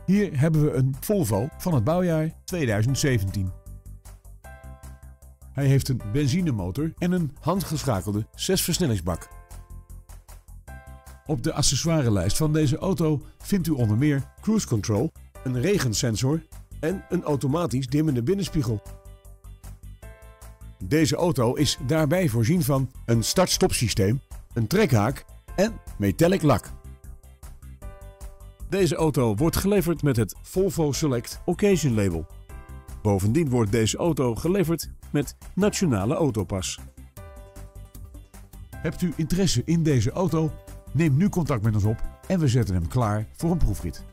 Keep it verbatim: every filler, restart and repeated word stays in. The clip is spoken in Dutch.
Hier hebben we een Volvo van het bouwjaar tweeduizend zeventien. Hij heeft een benzinemotor en een handgeschakelde zesversnellingsbak. Op de accessoirelijst van deze auto vindt u onder meer cruise control, een regensensor en een automatisch dimmende binnenspiegel. Deze auto is daarbij voorzien van een start-stop systeem, een trekhaak en metallic lak. Deze auto wordt geleverd met het Volvo Select Occasion label. Bovendien wordt deze auto geleverd met Nationale Autopas. Hebt u interesse in deze auto? Neem nu contact met ons op en we zetten hem klaar voor een proefrit.